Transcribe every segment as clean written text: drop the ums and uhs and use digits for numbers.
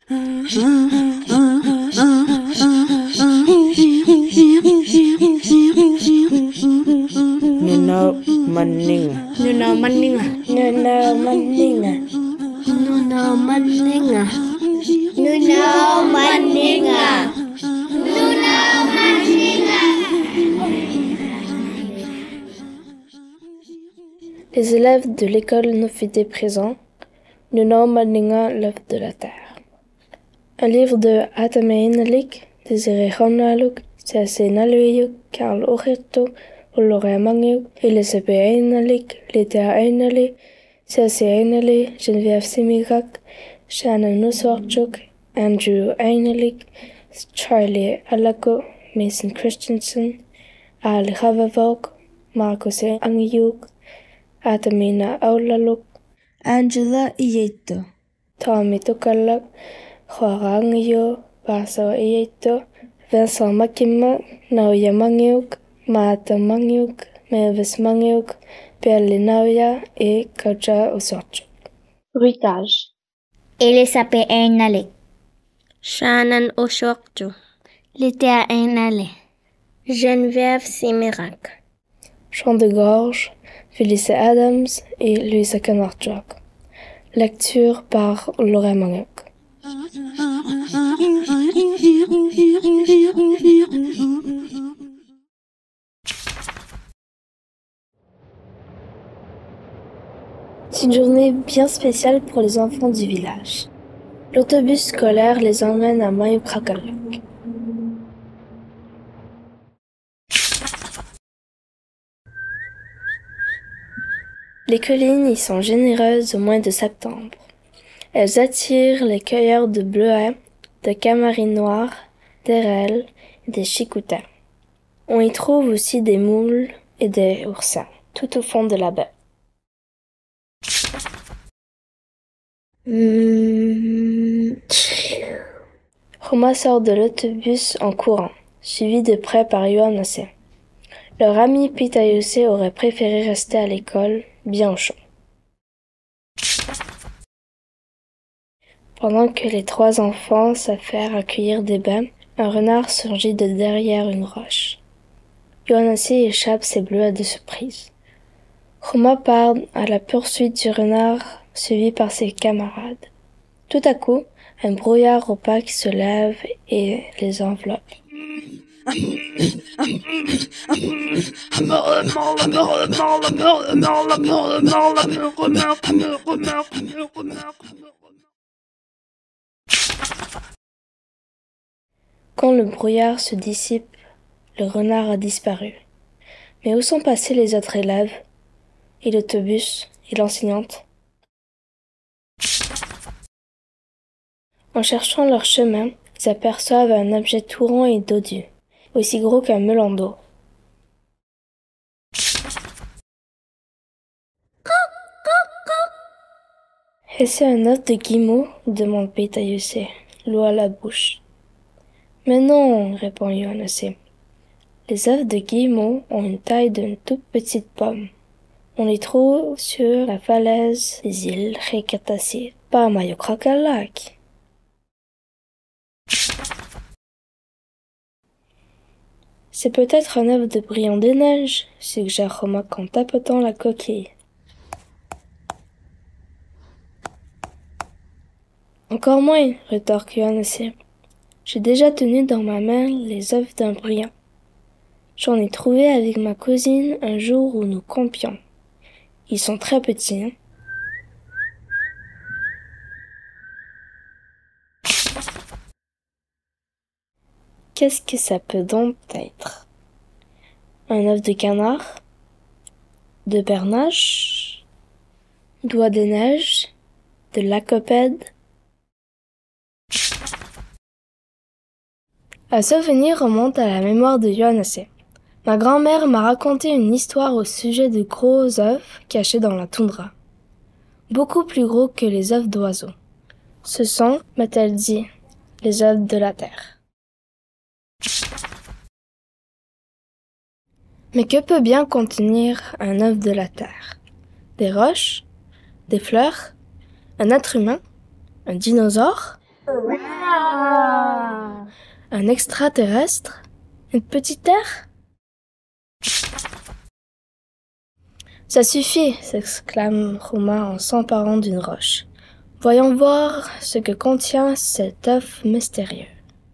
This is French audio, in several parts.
Nuno maninga. Nuno maninga. Nuno maninga. Nuno maninga. Nuno maninga. Les élèves de l'école Nofité présents, Nuno maninga, l'œuf de la terre. Un livre de Atamehinalik, Désiré Honaluk, C.A.C. Naluiyuk, Karl Ochirto, Olore Mangiuk, Elisabeth Einalik, Léthia Einali, C.A.C. Einali, Geneviève Simigak, Shannon Nusswarchuk, Andrew Einalik, Charlie Alako, Mason Christensen, Ali Havavok, Marcus Angiyuk, Atamina Aulaluk, Angela Ieto, Tommy Tukalak, Joara Angio, Basa Ieto, Vincent Makima, Nauya Mangiuk, Maata Mangiuk, Mavis Mangiuk, Perli Nauya et Kaucha Osorchuk. Bruitage. Elisabeth Einali. Shannon Osorchuk. Léthia Einali. Geneviève Simirak. Chant de gorge, Felice Adams et Louisa Kanarchuk. Lecture par Laura Mangiuk. C'est une journée bien spéciale pour les enfants du village. L'autobus scolaire les emmène à Mayukrakaluk. Les collines y sont généreuses au mois de septembre. Elles attirent les cueilleurs de bleuets, de camarines noires, d'érelles et des chicoutins. On y trouve aussi des moules et des oursins, tout au fond de la baie. Roma sort de l'autobus en courant, suivi de près par Yohanase. Leur ami Pitayose aurait préféré rester à l'école, bien au chaud. Pendant que les trois enfants s'affairent à cueillir des baies, un renard surgit de derrière une roche. Yohanase échappe ses bleuets de surprise. Roma part à la poursuite du renard, suivi par ses camarades. Tout à coup, un brouillard opaque se lève et les enveloppe. Quand le brouillard se dissipe, le renard a disparu. Mais où sont passés les autres élèves, et l'autobus, et l'enseignante? En cherchant leur chemin, ils aperçoivent un objet tout rond et dodu, aussi gros qu'un melon d'eau. Est-ce un œuf de guimau? demande Pitayose, l'eau à la bouche. Mais non, répond Yohanase. Les œufs de guimau ont une taille d'une toute petite pomme. On les trouve sur la falaise des îles Rekatasi, pas à Mayukrakalak. C'est peut-être un œuf de brillant des neiges, suggère Roma en tapotant la coquille. Encore moins, rétorque Yohanase. J'ai déjà tenu dans ma main les œufs d'un brillant. J'en ai trouvé avec ma cousine un jour où nous campions. Ils sont très petits, hein. Qu'est-ce que ça peut donc être? Un œuf de canard? De bernache? Doigt des neiges? De lacopède? Un souvenir remonte à la mémoire de Yohanase. Ma grand-mère m'a raconté une histoire au sujet de gros œufs cachés dans la toundra. Beaucoup plus gros que les œufs d'oiseaux. Ce sont, m'a-t-elle dit, les œufs de la terre. Mais que peut bien contenir un œuf de la terre? Des roches? Des fleurs? Un être humain? Un dinosaure? Un extraterrestre? Une petite terre? Ça suffit, s'exclame Romain en s'emparant d'une roche. Voyons voir ce que contient cet œuf mystérieux.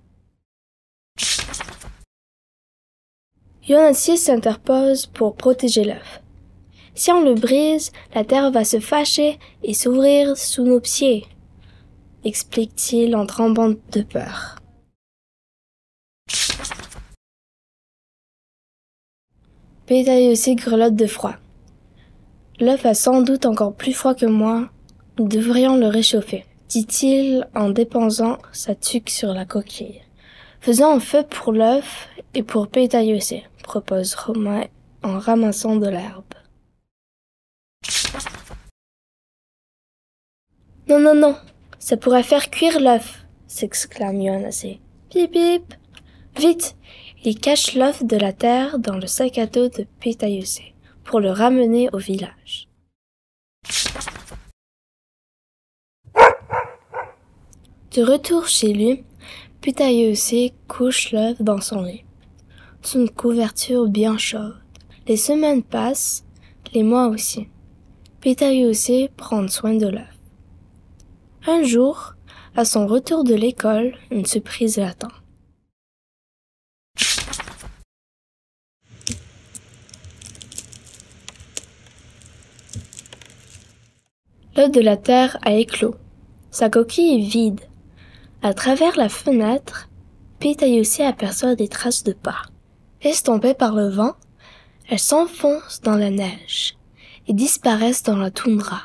Yonassier s'interpose pour protéger l'œuf. Si on le brise, la terre va se fâcher et s'ouvrir sous nos pieds, explique-t-il en tremblant de peur. Pétailleux grelotte de froid. L'œuf a sans doute encore plus froid que moi. Nous devrions le réchauffer, dit-il en déposant sa tuque sur la coquille. Faisons un feu pour l'œuf et pour Pétailleux, propose Romain en ramassant de l'herbe. Non, non, non, ça pourrait faire cuire l'œuf, s'exclame Yonassier. Pip, pip. Vite, il cache l'œuf de la terre dans le sac à dos de Pétailleux pour le ramener au village. De retour chez lui, Pétailleux couche l'œuf dans son lit, sous une couverture bien chaude. Les semaines passent, les mois aussi. Pétailleux prend soin de l'œuf. Un jour, à son retour de l'école, une surprise l'attend. L'œuf de la terre a éclos. Sa coquille est vide. À travers la fenêtre, Pétailleux aperçoit des traces de pas. Estompées par le vent, elles s'enfoncent dans la neige et disparaissent dans la toundra.